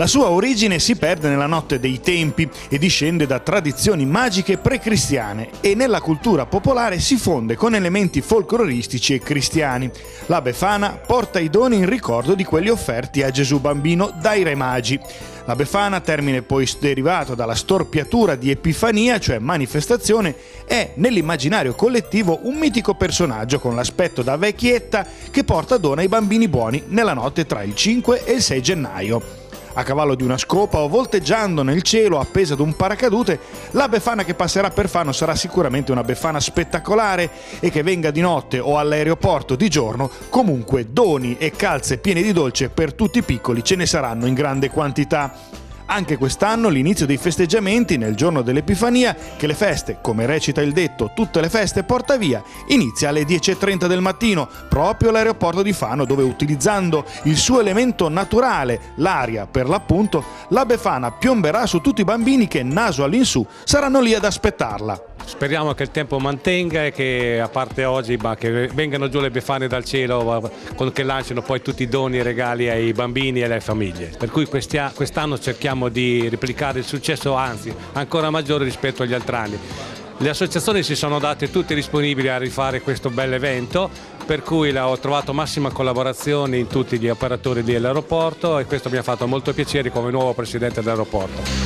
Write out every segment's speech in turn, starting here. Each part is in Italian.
La sua origine si perde nella notte dei tempi e discende da tradizioni magiche pre-cristiane e nella cultura popolare si fonde con elementi folcloristici e cristiani. La Befana porta i doni in ricordo di quelli offerti a Gesù bambino dai Re Magi. La Befana, termine poi derivato dalla storpiatura di Epifania, cioè manifestazione, è nell'immaginario collettivo un mitico personaggio con l'aspetto da vecchietta che porta dono ai bambini buoni nella notte tra il 5 e il 6 gennaio. A cavallo di una scopa o volteggiando nel cielo appesa ad un paracadute, la Befana che passerà per Fano sarà sicuramente una Befana spettacolare e che venga di notte o all'aeroporto di giorno, comunque doni e calze piene di dolce per tutti i piccoli ce ne saranno in grande quantità. Anche quest'anno l'inizio dei festeggiamenti nel giorno dell'Epifania, che le feste, come recita il detto, tutte le feste porta via, inizia alle 10:30 del mattino, proprio all'aeroporto di Fano, dove utilizzando il suo elemento naturale, l'aria per l'appunto, la Befana piomberà su tutti i bambini che naso all'insù saranno lì ad aspettarla. Speriamo che il tempo mantenga e che a parte oggi che vengano giù le Befane dal cielo, che lanciano poi tutti i doni e regali ai bambini e alle famiglie. Per cui quest'anno cerchiamo di replicare il successo, anzi ancora maggiore rispetto agli altri anni. Le associazioni si sono date tutte disponibili a rifare questo bel evento, per cui ho trovato massima collaborazione in tutti gli operatori dell'aeroporto e questo mi ha fatto molto piacere come nuovo presidente dell'aeroporto.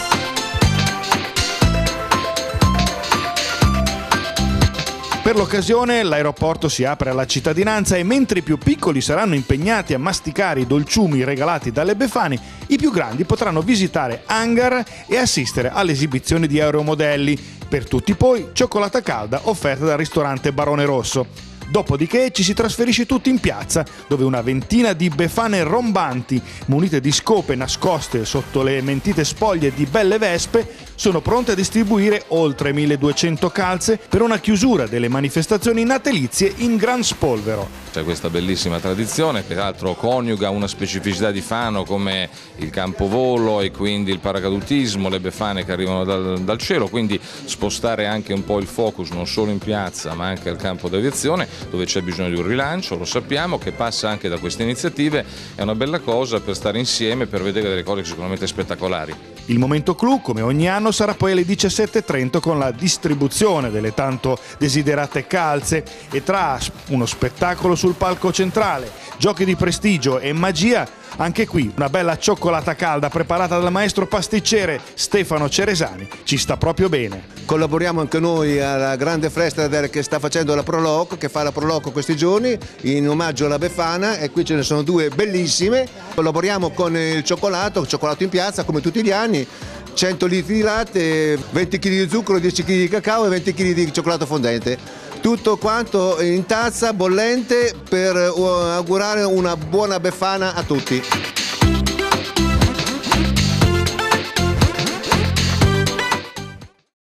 Per l'occasione l'aeroporto si apre alla cittadinanza e mentre i più piccoli saranno impegnati a masticare i dolciumi regalati dalle Befane, i più grandi potranno visitare hangar e assistere all'esibizione di aeromodelli. Per tutti poi cioccolata calda offerta dal ristorante Barone Rosso. Dopodiché ci si trasferisce tutti in piazza, dove una ventina di Befane rombanti, munite di scope nascoste sotto le mentite spoglie di belle vespe, sono pronte a distribuire oltre 1200 calze per una chiusura delle manifestazioni natalizie in gran spolvero. C'è questa bellissima tradizione, peraltro coniuga una specificità di Fano come il campovolo e quindi il paracadutismo, le Befane che arrivano dal cielo, quindi spostare anche un po' il focus non solo in piazza ma anche al campo d'aviazione, dove c'è bisogno di un rilancio, lo sappiamo, che passa anche da queste iniziative, è una bella cosa per stare insieme, per vedere delle cose sicuramente spettacolari. Il momento clou, come ogni anno, sarà poi alle 17:30 con la distribuzione delle tanto desiderate calze e tra uno spettacolo sul palco centrale, giochi di prestigio e magia, anche qui una bella cioccolata calda preparata dal maestro pasticcere Stefano Ceresani ci sta proprio bene. Collaboriamo anche noi alla grande festa che sta facendo la Proloco, che fa la Proloco questi giorni in omaggio alla Befana, e qui ce ne sono due bellissime. Collaboriamo con il cioccolato in piazza come tutti gli anni, 100 litri di latte, 20 kg di zucchero, 10 kg di cacao e 20 kg di cioccolato fondente. Tutto quanto in tazza bollente per augurare una buona Befana a tutti.